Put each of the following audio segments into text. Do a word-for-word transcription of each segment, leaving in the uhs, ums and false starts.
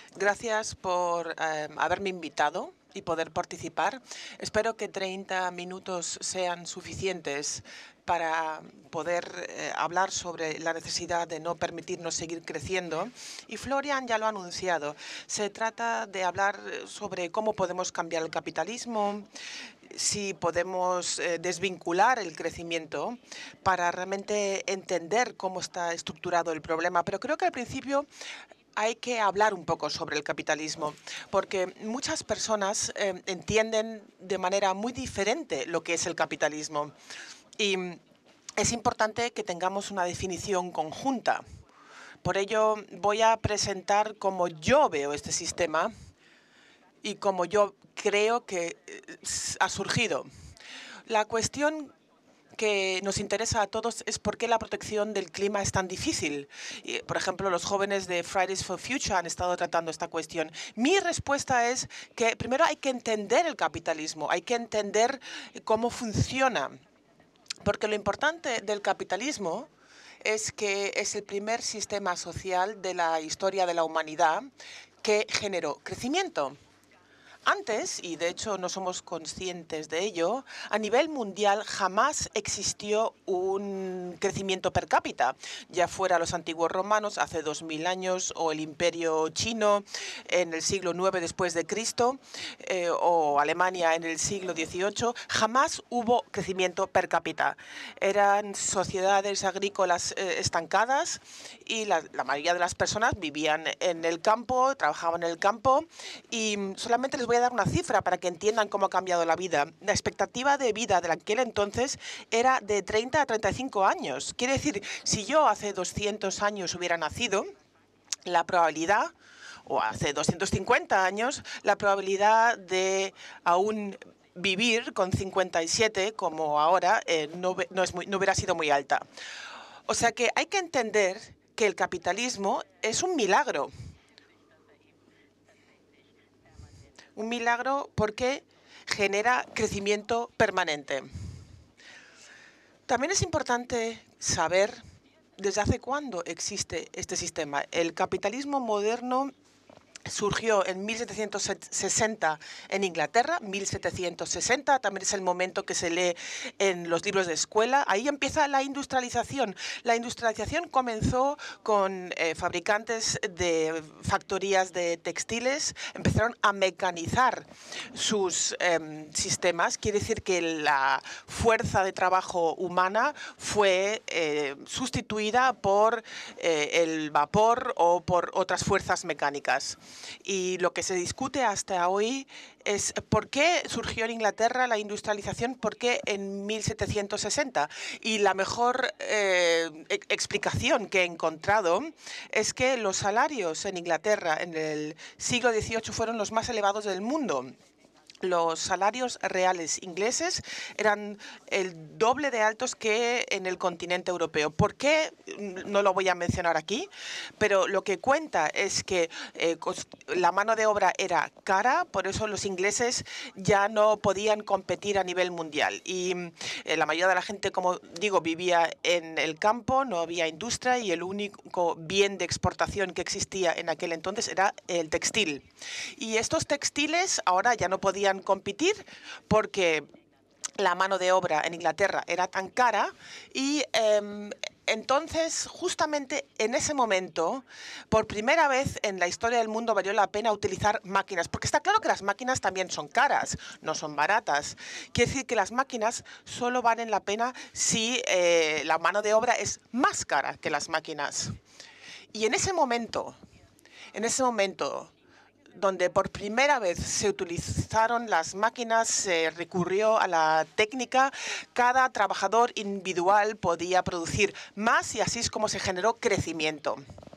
Gracias por eh, haberme invitado y poder participar. Espero que treinta minutos sean suficientes para poder eh, hablar sobre la necesidad de no permitirnos seguir creciendo. Y Florian ya lo ha anunciado. Se trata de hablar sobre cómo podemos cambiar el capitalismo, si podemos eh, desvincular el crecimiento para realmente entender cómo está estructurado el problema. Pero creo que al principio hay que hablar un poco sobre el capitalismo, porque muchas personas eh, entienden de manera muy diferente lo que es el capitalismo. Y es importante que tengamos una definición conjunta. Por ello, voy a presentar cómo yo veo este sistema y cómo yo creo que eh, ha surgido. La cuestión que nos interesa a todos es por qué la protección del clima es tan difícil. Y, por ejemplo, los jóvenes de Fridays for Future han estado tratando esta cuestión. Mi respuesta es que primero hay que entender el capitalismo, hay que entender cómo funciona, porque lo importante del capitalismo es que es el primer sistema social de la historia de la humanidad que generó crecimiento. Antes, y de hecho no somos conscientes de ello, a nivel mundial jamás existió un crecimiento per cápita, ya fuera los antiguos romanos hace dos mil años o el imperio chino en el siglo nueve después de Cristo eh, o Alemania en el siglo dieciocho, jamás hubo crecimiento per cápita. Eran sociedades agrícolas eh, estancadas y la, la mayoría de las personas vivían en el campo, trabajaban en el campo y solamente les voy a dar una cifra para que entiendan cómo ha cambiado la vida. La expectativa de vida de aquel entonces era de treinta a treinta y cinco años. Quiere decir, si yo hace doscientos años hubiera nacido, la probabilidad, o hace doscientos cincuenta años, la probabilidad de aún vivir con cincuenta y siete, como ahora, eh, no, no, es muy, no hubiera sido muy alta. O sea que hay que entender que el capitalismo es un milagro. Un milagro porque genera crecimiento permanente. También es importante saber desde hace cuándo existe este sistema. El capitalismo moderno surgió en mil setecientos sesenta en Inglaterra, mil setecientos sesenta, también es el momento que se lee en los libros de escuela. Ahí empieza la industrialización. La industrialización comenzó con eh, fabricantes de factorías de textiles, empezaron a mecanizar sus eh, sistemas. Quiere decir que la fuerza de trabajo humana fue eh, sustituida por eh, el vapor o por otras fuerzas mecánicas. Y lo que se discute hasta hoy es por qué surgió en Inglaterra la industrialización, por qué en mil setecientos sesenta. Y la mejor eh, explicación que he encontrado es que los salarios en Inglaterra en el siglo dieciocho fueron los más elevados del mundo. Los salarios reales ingleses eran el doble de altos que en el continente europeo. ¿Por qué? No lo voy a mencionar aquí, pero lo que cuenta es que eh, la mano de obra era cara, por eso los ingleses ya no podían competir a nivel mundial. Y eh, la mayoría de la gente, como digo, vivía en el campo, no había industria y el único bien de exportación que existía en aquel entonces era el textil. Y estos textiles ahora ya no podían competir porque la mano de obra en Inglaterra era tan cara y eh, entonces justamente en ese momento por primera vez en la historia del mundo valió la pena utilizar máquinas, porque está claro que las máquinas también son caras, no son baratas. Quiere decir que las máquinas solo valen la pena si eh, la mano de obra es más cara que las máquinas. Y en ese momento, en ese momento donde por primera vez se utilizaron las máquinas, se recurrió a la técnica, cada trabajador individual podía producir más y así es como se generó crecimiento.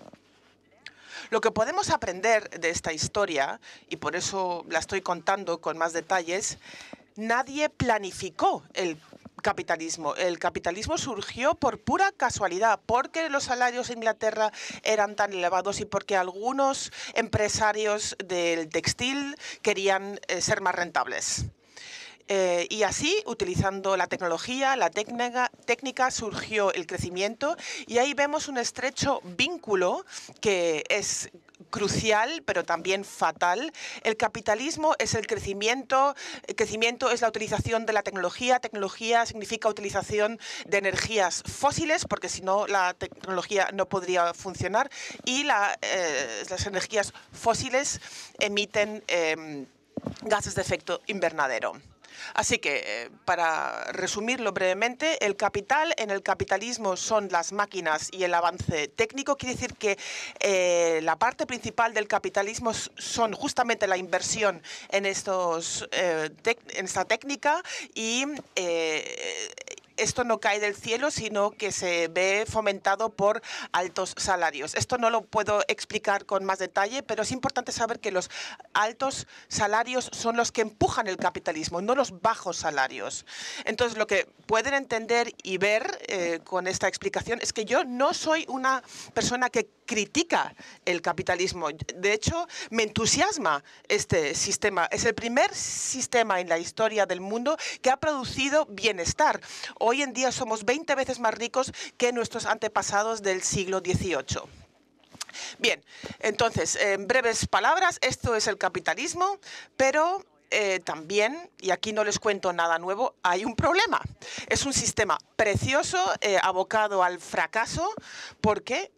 Lo que podemos aprender de esta historia, y por eso la estoy contando con más detalles, nadie planificó el capitalismo. El capitalismo surgió por pura casualidad, porque los salarios en Inglaterra eran tan elevados y porque algunos empresarios del textil querían eh, ser más rentables. Eh, y así, utilizando la tecnología, la técnica, técnica, surgió el crecimiento y ahí vemos un estrecho vínculo que es crucial, pero también fatal. El capitalismo es el crecimiento, el crecimiento es la utilización de la tecnología. Tecnología significa utilización de energías fósiles, porque si no la tecnología no podría funcionar, y la, eh, las energías fósiles emiten eh, gases de efecto invernadero. Así que, eh, para resumirlo brevemente, el capital en el capitalismo son las máquinas y el avance técnico. Quiere decir que eh, la parte principal del capitalismo son justamente la inversión en, estos, eh, en esta técnica y eh, esto no cae del cielo, sino que se ve fomentado por altos salarios. Esto no lo puedo explicar con más detalle, pero es importante saber que los altos salarios son los que empujan el capitalismo, no los bajos salarios. Entonces, lo que pueden entender y ver eh, con esta explicación es que yo no soy una persona que critica el capitalismo. De hecho, me entusiasma este sistema. Es el primer sistema en la historia del mundo que ha producido bienestar. Hoy en día somos veinte veces más ricos que nuestros antepasados del siglo dieciocho. Bien, entonces, en breves palabras, esto es el capitalismo, pero eh, también, y aquí no les cuento nada nuevo, hay un problema. Es un sistema precioso, eh, abocado al fracaso, porque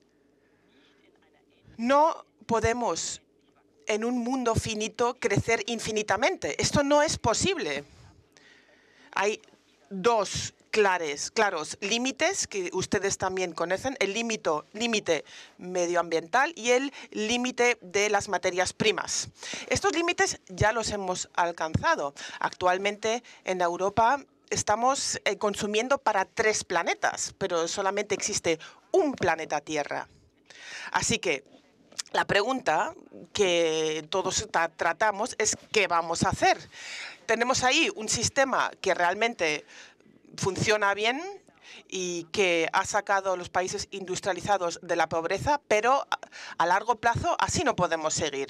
no podemos en un mundo finito crecer infinitamente. Esto no es posible. Hay dos clares, claros límites que ustedes también conocen, el límite medioambiental y el límite de las materias primas. Estos límites ya los hemos alcanzado. Actualmente en Europa estamos eh, consumiendo para tres planetas, pero solamente existe un planeta Tierra. Así que la pregunta que todos tratamos es ¿qué vamos a hacer? Tenemos ahí un sistema que realmente funciona bien y que ha sacado a los países industrializados de la pobreza, pero a largo plazo así no podemos seguir.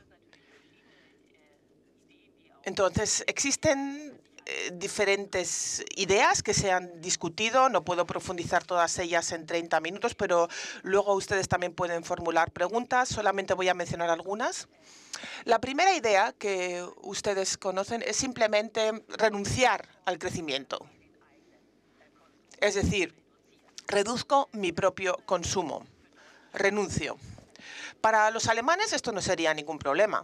Entonces, existen eh, diferentes ideas que se han discutido. No puedo profundizar todas ellas en treinta minutos, pero luego ustedes también pueden formular preguntas. Solamente voy a mencionar algunas. La primera idea que ustedes conocen es simplemente renunciar al crecimiento. Es decir, reduzco mi propio consumo, renuncio. Para los alemanes esto no sería ningún problema.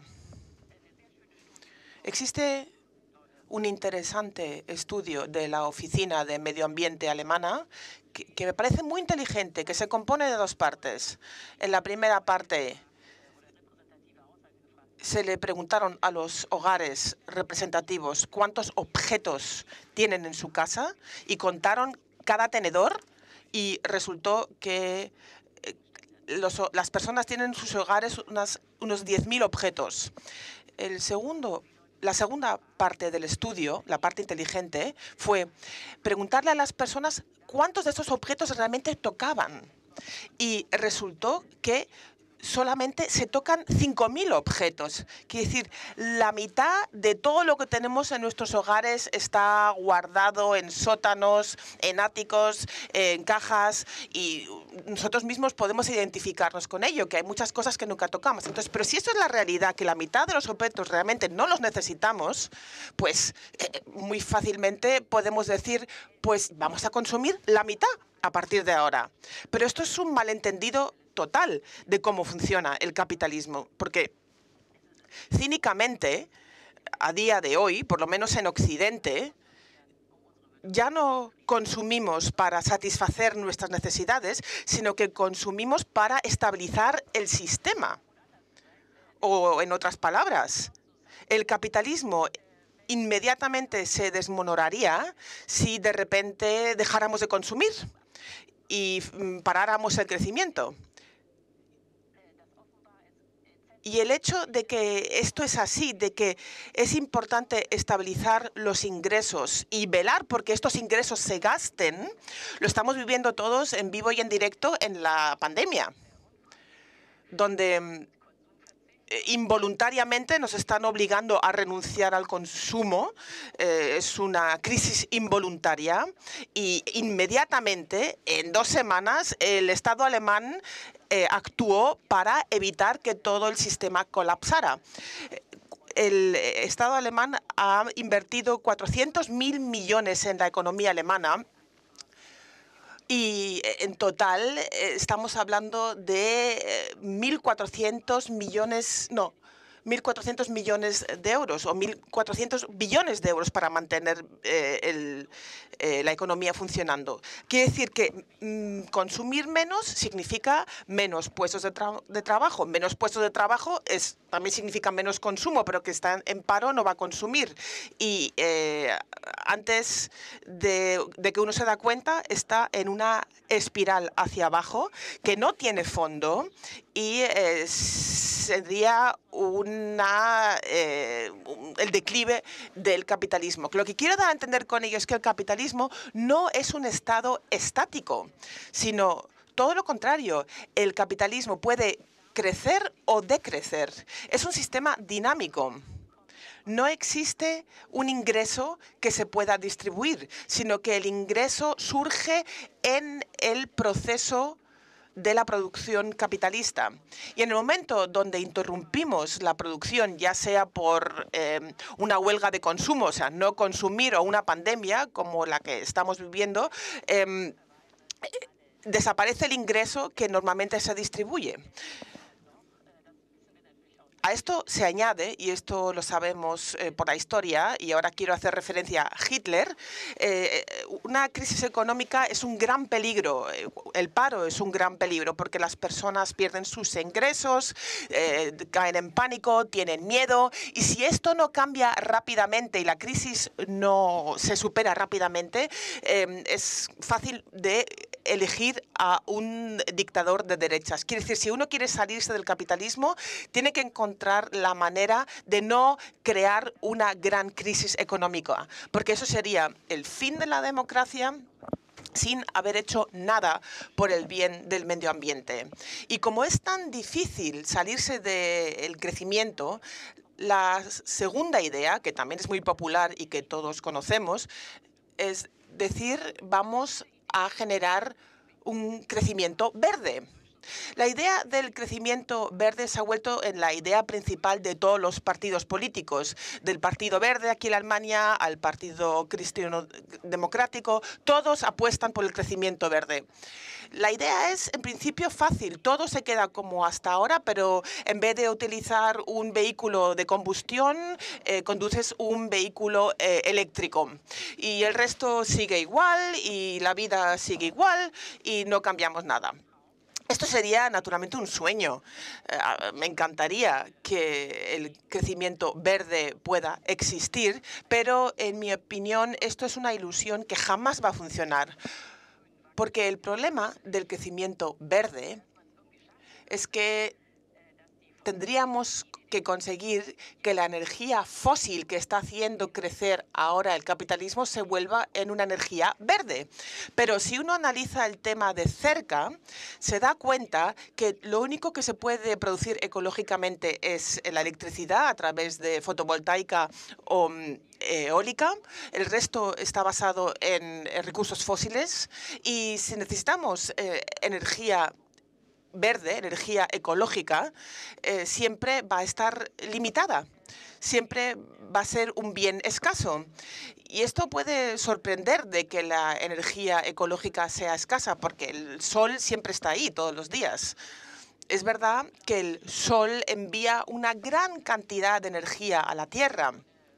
Existe un interesante estudio de la Oficina de Medio Ambiente alemana que, que me parece muy inteligente, que se compone de dos partes. En la primera parte se le preguntaron a los hogares representativos cuántos objetos tienen en su casa y contaron cada tenedor y resultó que los, las personas tienen en sus hogares unas, unos diez mil objetos. El segundo, la segunda parte del estudio, la parte inteligente, fue preguntarle a las personas cuántos de esos objetos realmente tocaban. Y resultó que solamente se tocan cinco mil objetos. Quiere decir, la mitad de todo lo que tenemos en nuestros hogares está guardado en sótanos, en áticos, en cajas, y nosotros mismos podemos identificarnos con ello, que hay muchas cosas que nunca tocamos. Entonces, pero si eso es la realidad, que la mitad de los objetos realmente no los necesitamos, pues eh, muy fácilmente podemos decir, pues vamos a consumir la mitad a partir de ahora. Pero esto es un malentendido total de cómo funciona el capitalismo, porque cínicamente, a día de hoy, por lo menos en Occidente, ya no consumimos para satisfacer nuestras necesidades, sino que consumimos para estabilizar el sistema. O, en otras palabras, el capitalismo inmediatamente se desmoronaría si de repente dejáramos de consumir y paráramos el crecimiento. Y el hecho de que esto es así, de que es importante estabilizar los ingresos y velar porque estos ingresos se gasten, lo estamos viviendo todos en vivo y en directo en la pandemia, donde involuntariamente nos están obligando a renunciar al consumo. Eh, es una crisis involuntaria y inmediatamente, en dos semanas, el Estado alemán eh, actuó para evitar que todo el sistema colapsara. El Estado alemán ha invertido cuatrocientos mil millones en la economía alemana. Y en total estamos hablando de mil cuatrocientos millones, no, mil cuatrocientos millones de euros o mil cuatrocientos billones de euros para mantener eh, el, eh, la economía funcionando. Quiere decir que mm, consumir menos significa menos puestos de, tra de trabajo. Menos puestos de trabajo es, también significa menos consumo, pero que está en paro no va a consumir. Y eh, antes de, de que uno se da cuenta, está en una espiral hacia abajo que no tiene fondo y eh, sería una, eh, el declive del capitalismo. Lo que quiero dar a entender con ello es que el capitalismo no es un estado estático, sino todo lo contrario. El capitalismo puede crecer o decrecer. Es un sistema dinámico. No existe un ingreso que se pueda distribuir, sino que el ingreso surge en el proceso de la producción capitalista. Y en el momento donde interrumpimos la producción, ya sea por eh, una huelga de consumo, o sea, no consumir, o una pandemia como la que estamos viviendo, eh, desaparece el ingreso que normalmente se distribuye. A esto se añade, y esto lo sabemos eh, por la historia, y ahora quiero hacer referencia a Hitler, eh, una crisis económica es un gran peligro. El paro es un gran peligro porque las personas pierden sus ingresos, eh, caen en pánico, tienen miedo, y si esto no cambia rápidamente y la crisis no se supera rápidamente, eh, es fácil de elegir a un dictador de derechas. Quiere decir, si uno quiere salirse del capitalismo, tiene que encontrar la manera de no crear una gran crisis económica, porque eso sería el fin de la democracia sin haber hecho nada por el bien del medio ambiente. Y como es tan difícil salirse del crecimiento, la segunda idea, que también es muy popular y que todos conocemos, es decir, vamos a generar un crecimiento verde. La idea del crecimiento verde se ha vuelto en la idea principal de todos los partidos políticos, del Partido Verde aquí en Alemania al Partido Cristiano Democrático, todos apuestan por el crecimiento verde. La idea es, en principio, fácil. Todo se queda como hasta ahora, pero en vez de utilizar un vehículo de combustión, eh, conduces un vehículo eh, eléctrico. Y el resto sigue igual, y la vida sigue igual, y no cambiamos nada. Esto sería, naturalmente, un sueño. Eh, me encantaría que el crecimiento verde pueda existir, pero, en mi opinión, esto es una ilusión que jamás va a funcionar. Porque el problema del crecimiento verde es que tendríamos que conseguir que la energía fósil que está haciendo crecer ahora el capitalismo se vuelva en una energía verde. Pero si uno analiza el tema de cerca, se da cuenta que lo único que se puede producir ecológicamente es la electricidad a través de fotovoltaica o eólica. El resto está basado en recursos fósiles. Y si necesitamos eh, energía verde, energía ecológica, eh, siempre va a estar limitada, siempre va a ser un bien escaso. Y esto puede sorprender de que la energía ecológica sea escasa, porque el sol siempre está ahí todos los días. Es verdad que el sol envía una gran cantidad de energía a la Tierra.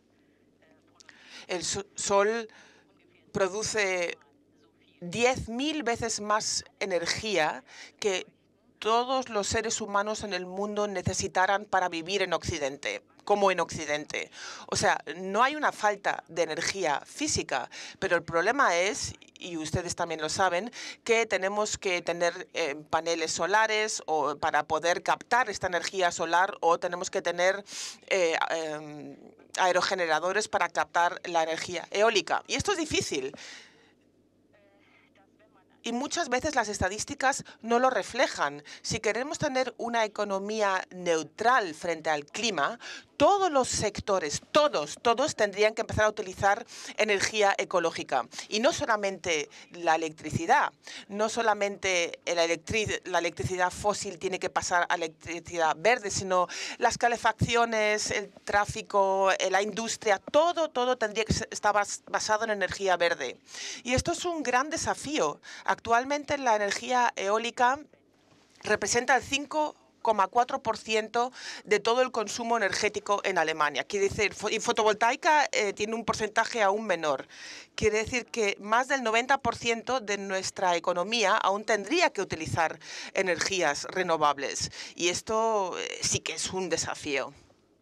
El sol produce diez mil veces más energía que todos los seres humanos en el mundo necesitaran para vivir en Occidente, como en Occidente. O sea, no hay una falta de energía física, pero el problema es, y ustedes también lo saben, que tenemos que tener eh, paneles solares o para poder captar esta energía solar, o tenemos que tener eh, eh, aerogeneradores para captar la energía eólica. Y esto es difícil. Y muchas veces las estadísticas no lo reflejan. Si queremos tener una economía neutral frente al clima, todos los sectores, todos, todos tendrían que empezar a utilizar energía ecológica. Y no solamente la electricidad, no solamente la, electric la electricidad fósil tiene que pasar a electricidad verde, sino las calefacciones, el tráfico, la industria, todo, todo tendría que estar basado en energía verde. Y esto es un gran desafío. Actualmente la energía eólica representa el cinco coma cuatro por ciento de todo el consumo energético en Alemania. Quiere decir, y fotovoltaica eh, tiene un porcentaje aún menor. Quiere decir que más del noventa por ciento de nuestra economía aún tendría que utilizar energías renovables. Y esto eh, sí que es un desafío.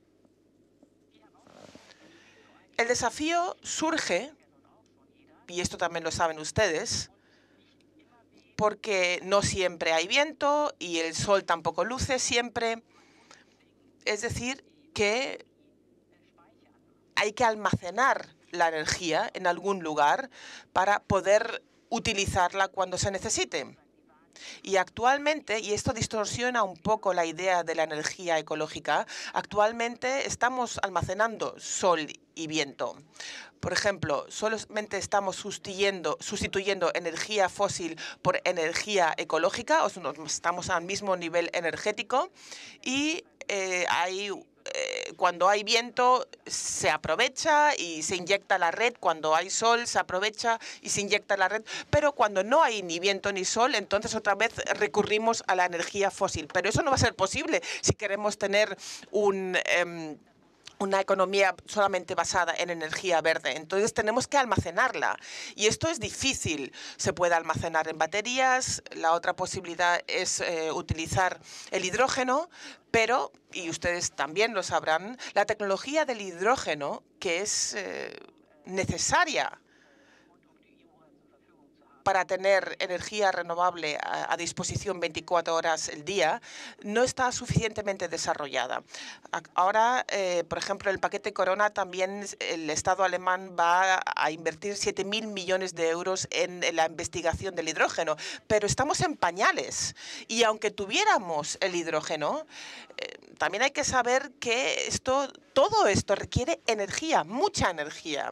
El desafío surge, y esto también lo saben ustedes, porque no siempre hay viento y el sol tampoco luce siempre. Es decir, que hay que almacenar la energía en algún lugar para poder utilizarla cuando se necesite. Y actualmente, y esto distorsiona un poco la idea de la energía ecológica, actualmente estamos almacenando sol y viento. Por ejemplo, solamente estamos sustituyendo, sustituyendo energía fósil por energía ecológica, o sea, estamos al mismo nivel energético y eh, hay cuando hay viento se aprovecha y se inyecta a la red, cuando hay sol se aprovecha y se inyecta a la red, pero cuando no hay ni viento ni sol, entonces otra vez recurrimos a la energía fósil. Pero eso no va a ser posible si queremos tener un... Eh, una economía solamente basada en energía verde. Entonces tenemos que almacenarla. Y esto es difícil. Se puede almacenar en baterías. La otra posibilidad es eh, utilizar el hidrógeno. Pero, y ustedes también lo sabrán, la tecnología del hidrógeno, que es eh, necesaria para tener energía renovable a, a disposición veinticuatro horas al día, no está suficientemente desarrollada. Ahora, eh, por ejemplo, el paquete Corona también el Estado alemán va a, a invertir siete mil millones de euros en, en la investigación del hidrógeno, pero estamos en pañales. Y aunque tuviéramos el hidrógeno, eh, también hay que saber que esto, todo esto requiere energía, mucha energía.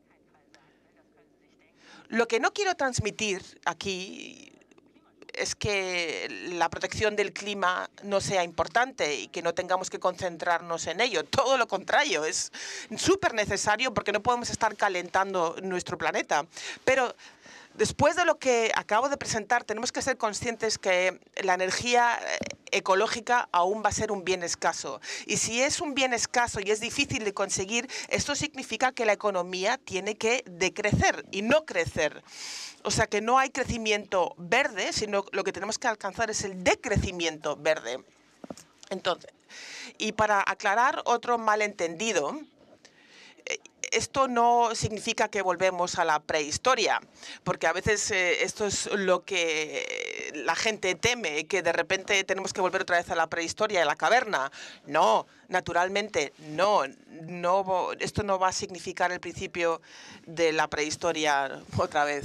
Lo que no quiero transmitir aquí es que la protección del clima no sea importante y que no tengamos que concentrarnos en ello. Todo lo contrario, es súper necesario porque no podemos estar calentando nuestro planeta. Pero después de lo que acabo de presentar, tenemos que ser conscientes que la energía ecológica aún va a ser un bien escaso. Y si es un bien escaso y es difícil de conseguir, esto significa que la economía tiene que decrecer y no crecer. O sea que no hay crecimiento verde, sino lo que tenemos que alcanzar es el decrecimiento verde. Entonces, y para aclarar otro malentendido, esto no significa que volvemos a la prehistoria, porque a veces eh, esto es lo que la gente teme, que de repente tenemos que volver otra vez a la prehistoria, a la caverna. No, naturalmente no, no, esto no va a significar el principio de la prehistoria otra vez.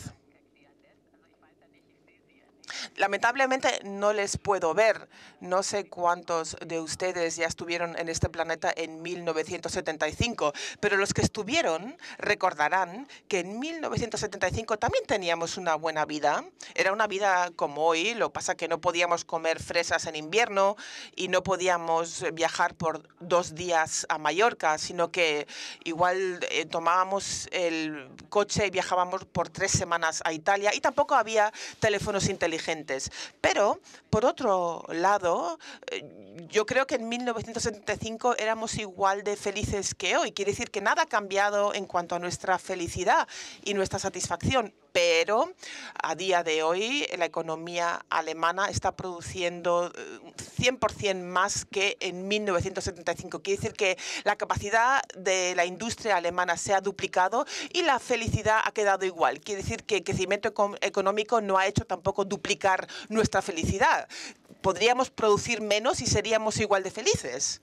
Lamentablemente no les puedo ver. No sé cuántos de ustedes ya estuvieron en este planeta en mil novecientos setenta y cinco, pero los que estuvieron recordarán que en mil novecientos setenta y cinco también teníamos una buena vida. Era una vida como hoy, lo que pasa que no podíamos comer fresas en invierno y no podíamos viajar por dos días a Mallorca, sino que igual eh, tomábamos el coche y viajábamos por tres semanas a Italia y tampoco había teléfonos inteligentes. Pero, por otro lado, yo creo que en mil novecientos setenta y cinco éramos igual de felices que hoy. Quiere decir que nada ha cambiado en cuanto a nuestra felicidad y nuestra satisfacción. Pero a día de hoy la economía alemana está produciendo cien por cien más que en mil novecientos setenta y cinco. Quiere decir que la capacidad de la industria alemana se ha duplicado y la felicidad ha quedado igual. Quiere decir que el crecimiento económico no ha hecho tampoco duplicar nuestra felicidad. Podríamos producir menos y seríamos igual de felices.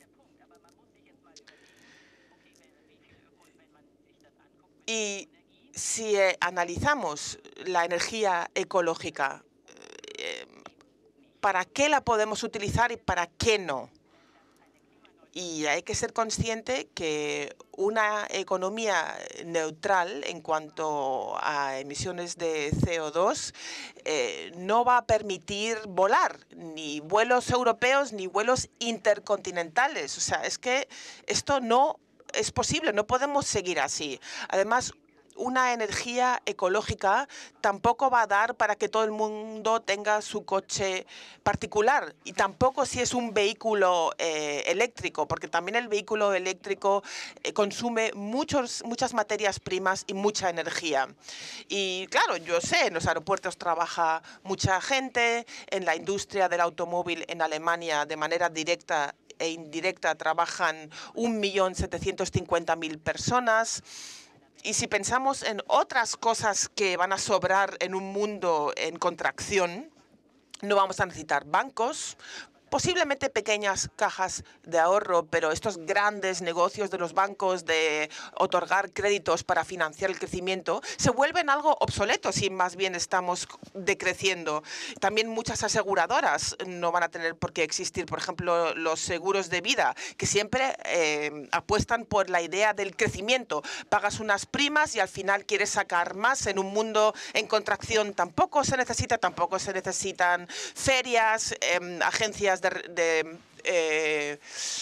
Y Si eh, analizamos la energía ecológica, eh, ¿para qué la podemos utilizar y para qué no? Y hay que ser consciente que una economía neutral en cuanto a emisiones de C O dos eh, no va a permitir volar ni vuelos europeos ni vuelos intercontinentales. O sea, es que esto no es posible, no podemos seguir así. Además, una energía ecológica tampoco va a dar para que todo el mundo tenga su coche particular, y tampoco si es un vehículo eh, eléctrico, porque también el vehículo eléctrico eh, consume muchos, muchas materias primas y mucha energía. Y claro, yo sé, en los aeropuertos trabaja mucha gente, en la industria del automóvil en Alemania de manera directa e indirecta trabajan un millón setecientos cincuenta mil personas. Y si pensamos en otras cosas que van a sobrar en un mundo en contracción, no vamos a necesitar bancos, posiblemente pequeñas cajas de ahorro, pero estos grandes negocios de los bancos de otorgar créditos para financiar el crecimiento se vuelven algo obsoleto si más bien estamos decreciendo. También muchas aseguradoras no van a tener por qué existir. Por ejemplo, los seguros de vida, que siempre eh, apuestan por la idea del crecimiento. Pagas unas primas y al final quieres sacar más. En un mundo en contracción tampoco se necesita, tampoco se necesitan ferias, eh, agencias de, de, eh,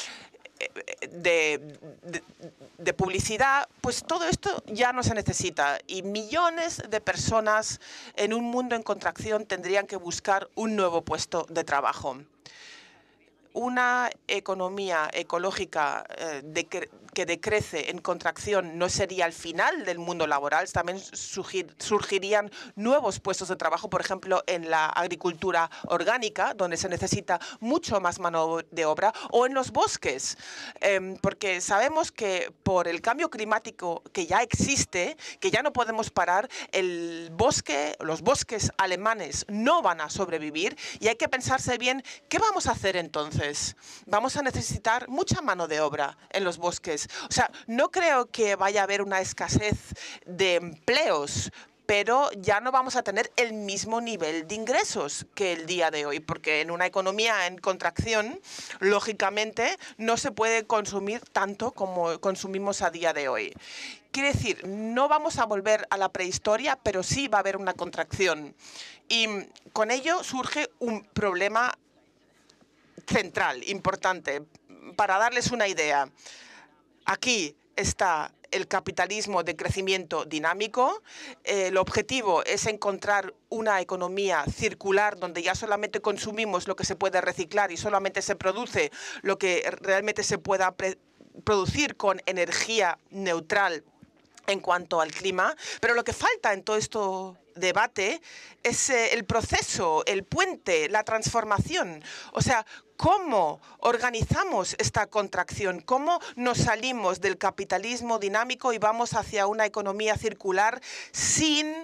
de, de, de publicidad. Pues todo esto ya no se necesita, y millones de personas en un mundo en contracción tendrían que buscar un nuevo puesto de trabajo. Una economía ecológica eh, de que, que decrece en contracción no sería el final del mundo laboral. También surgir, surgirían nuevos puestos de trabajo, por ejemplo, en la agricultura orgánica, donde se necesita mucho más mano de obra, o en los bosques, eh, porque sabemos que por el cambio climático que ya existe, que ya no podemos parar, el bosque, los bosques alemanes no van a sobrevivir, y hay que pensarse bien qué vamos a hacer entonces. Vamos a necesitar mucha mano de obra en los bosques. O sea, no creo que vaya a haber una escasez de empleos, pero ya no vamos a tener el mismo nivel de ingresos que el día de hoy, porque en una economía en contracción, lógicamente, no se puede consumir tanto como consumimos a día de hoy. Quiere decir, no vamos a volver a la prehistoria, pero sí va a haber una contracción. Y con ello surge un problema central, importante, para darles una idea. Aquí está el capitalismo de crecimiento dinámico. Eh, el objetivo es encontrar una economía circular donde ya solamente consumimos lo que se puede reciclar y solamente se produce lo que realmente se pueda producir con energía neutral en cuanto al clima. Pero lo que falta en todo esto debate es eh, el proceso, el puente, la transformación. O sea, ¿cómo organizamos esta contracción? ¿Cómo nos salimos del capitalismo dinámico y vamos hacia una economía circular sin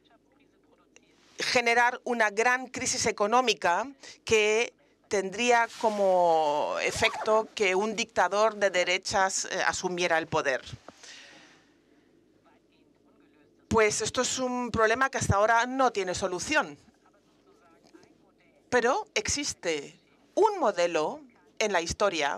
generar una gran crisis económica que tendría como efecto que un dictador de derechas eh, asumiera el poder? Pues esto es un problema que hasta ahora no tiene solución. Pero existe un modelo en la historia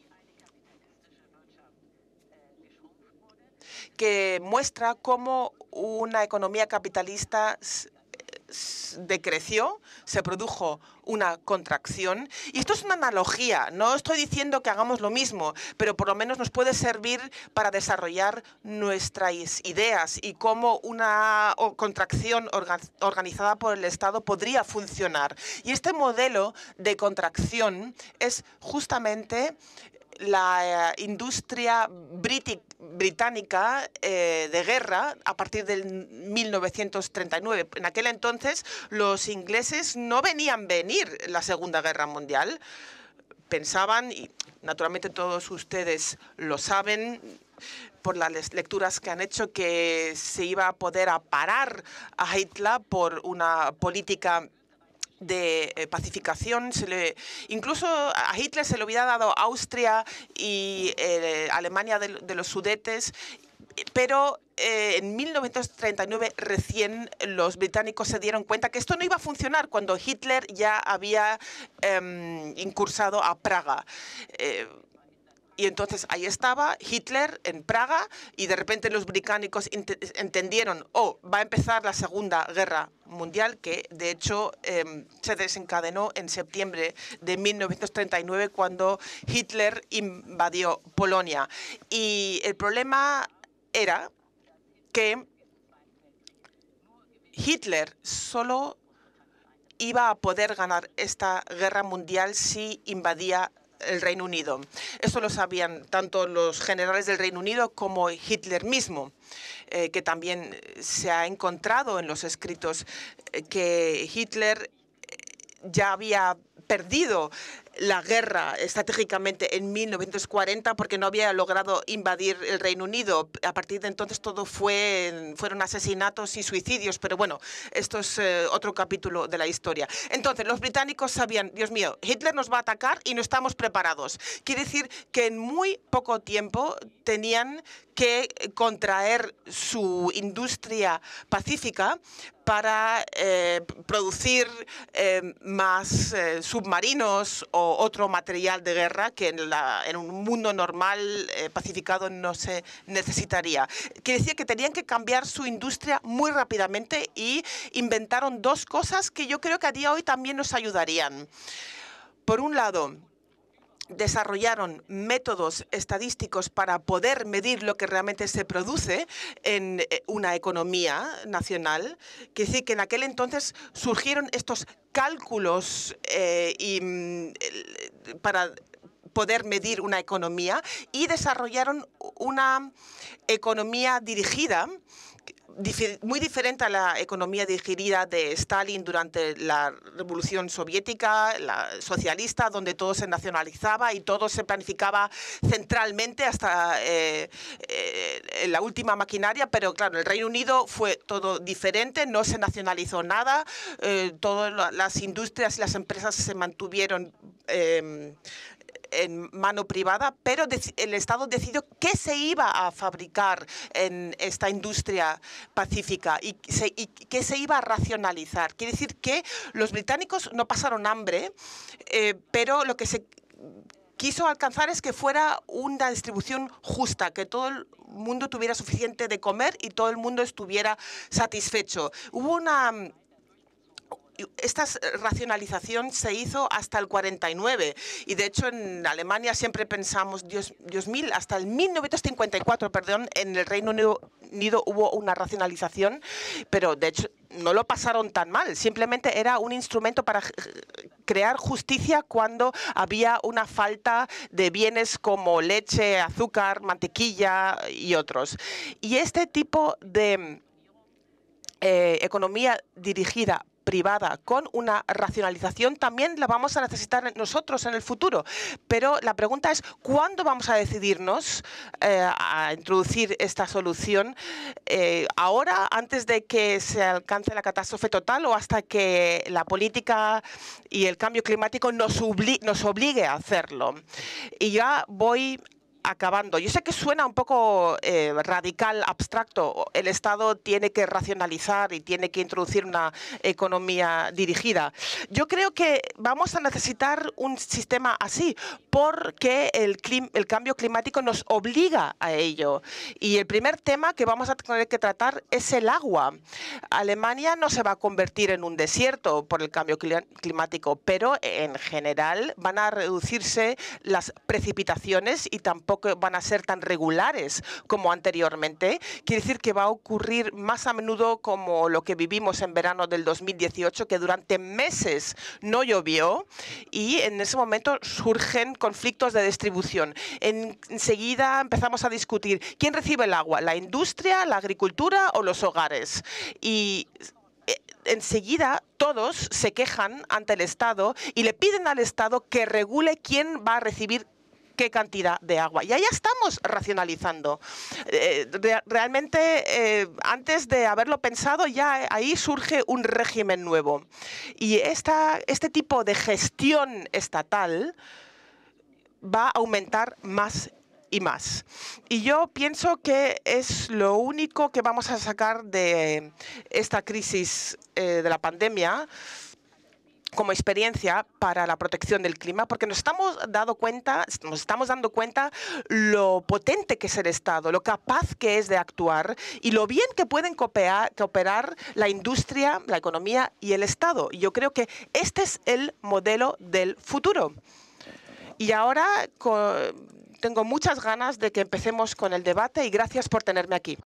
que muestra cómo una economía capitalista decreció, se produjo una contracción. Y esto es una analogía, no estoy diciendo que hagamos lo mismo, pero por lo menos nos puede servir para desarrollar nuestras ideas y cómo una contracción organizada por el Estado podría funcionar. Y este modelo de contracción es justamente la eh, industria británica eh, de guerra a partir del mil novecientos treinta y nueve. En aquel entonces los ingleses no venían venir la Segunda Guerra Mundial. Pensaban, y naturalmente todos ustedes lo saben por las lecturas que han hecho, que se iba a poder parar a Hitler por una política de eh, pacificación. Se le, incluso a Hitler se le hubiera dado Austria y eh, Alemania de, de los Sudetes, pero eh, en mil novecientos treinta y nueve recién los británicos se dieron cuenta que esto no iba a funcionar cuando Hitler ya había eh, incursado a Praga. Eh, Y entonces ahí estaba Hitler en Praga y de repente los británicos entendieron, oh, va a empezar la Segunda Guerra Mundial, que de hecho eh, se desencadenó en septiembre de mil novecientos treinta y nueve cuando Hitler invadió Polonia. Y el problema era que Hitler solo iba a poder ganar esta guerra mundial si invadía el Reino Unido. Eso lo sabían tanto los generales del Reino Unido como Hitler mismo, eh, que también se ha encontrado en los escritos eh, que Hitler ya había perdido la guerra estratégicamente en mil novecientos cuarenta porque no había logrado invadir el Reino Unido. A partir de entonces todo fue, fueron asesinatos y suicidios, pero bueno, esto es eh, otro capítulo de la historia. Entonces, los británicos sabían, Dios mío, Hitler nos va a atacar y no estamos preparados. Quiere decir que en muy poco tiempo tenían que contraer su industria pacífica para eh, producir eh, más eh, submarinos o otro material de guerra que en, la, en un mundo normal eh, pacificado no se necesitaría. Quiere decir que tenían que cambiar su industria muy rápidamente y inventaron dos cosas que yo creo que a día de hoy también nos ayudarían. Por un lado, desarrollaron métodos estadísticos para poder medir lo que realmente se produce en una economía nacional. Quiere decir que en aquel entonces surgieron estos cálculos eh, y, eh, para poder medir una economía y desarrollaron una economía dirigida muy diferente a la economía dirigida de Stalin durante la Revolución Soviética, la socialista, donde todo se nacionalizaba y todo se planificaba centralmente hasta eh, eh, la última maquinaria, pero claro, en el Reino Unido fue todo diferente, no se nacionalizó nada, eh, todas las industrias y las empresas se mantuvieron eh, en mano privada, pero el Estado decidió qué se iba a fabricar en esta industria pacífica y, se, y qué se iba a racionalizar. Quiere decir que los británicos no pasaron hambre, eh, pero lo que se quiso alcanzar es que fuera una distribución justa, que todo el mundo tuviera suficiente de comer y todo el mundo estuviera satisfecho. Hubo una... Esta racionalización se hizo hasta el cuarenta y nueve y de hecho en Alemania siempre pensamos, Dios, Dios mío, hasta el mil novecientos cincuenta y cuatro, perdón, en el Reino Unido, Unido hubo una racionalización, pero de hecho no lo pasaron tan mal, simplemente era un instrumento para crear justicia cuando había una falta de bienes como leche, azúcar, mantequilla y otros. Y este tipo de eh, economía dirigida privada con una racionalización también la vamos a necesitar nosotros en el futuro. Pero la pregunta es, ¿cuándo vamos a decidirnos eh, a introducir esta solución? Eh, ¿Ahora, antes de que se alcance la catástrofe total o hasta que la política y el cambio climático nos, obli- nos obligue a hacerlo? Y ya voy acabando. Yo sé que suena un poco eh, radical, abstracto. El Estado tiene que racionalizar y tiene que introducir una economía dirigida. Yo creo que vamos a necesitar un sistema así porque el, el cambio climático nos obliga a ello. Y el primer tema que vamos a tener que tratar es el agua. Alemania no se va a convertir en un desierto por el cambio climático, pero en general van a reducirse las precipitaciones y tampoco van a ser tan regulares como anteriormente. Quiere decir que va a ocurrir más a menudo como lo que vivimos en verano del dos mil dieciocho, que durante meses no llovió y en ese momento surgen conflictos de distribución. En, enseguida empezamos a discutir quién recibe el agua, la industria, la agricultura o los hogares. Y enseguida todos se quejan ante el Estado y le piden al Estado que regule quién va a recibir qué cantidad de agua. Y ahí estamos racionalizando. Eh, re realmente, eh, antes de haberlo pensado, ya ahí surge un régimen nuevo. Y esta, este tipo de gestión estatal va a aumentar más y más. Y yo pienso que es lo único que vamos a sacar de esta crisis eh, de la pandemia como experiencia para la protección del clima, porque nos estamos dando cuenta, nos estamos dando cuenta lo potente que es el Estado, lo capaz que es de actuar y lo bien que pueden cooperar, cooperar la industria, la economía y el Estado. Y yo creo que este es el modelo del futuro. Y ahora tengo muchas ganas de que empecemos con el debate y gracias por tenerme aquí.